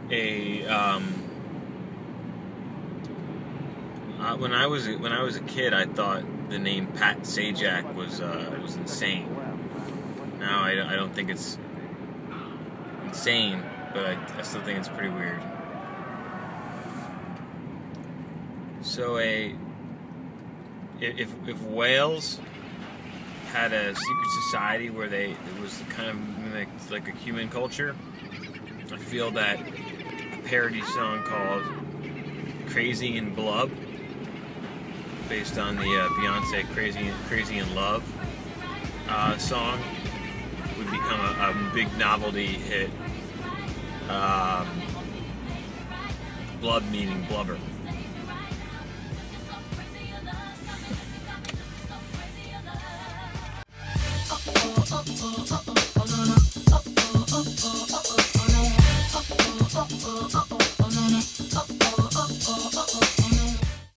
a when I was a kid, I thought the name Pat Sajak was insane. Now I don't think it's insane, but I still think it's pretty weird. So if whales had a secret society where it was kind of like a human culture, I feel that a parody song called "Crazy in Blub," based on the Beyonce "Crazy in Love" song, would become a big novelty hit. Blub meaning blubber. Oh, oh, oh.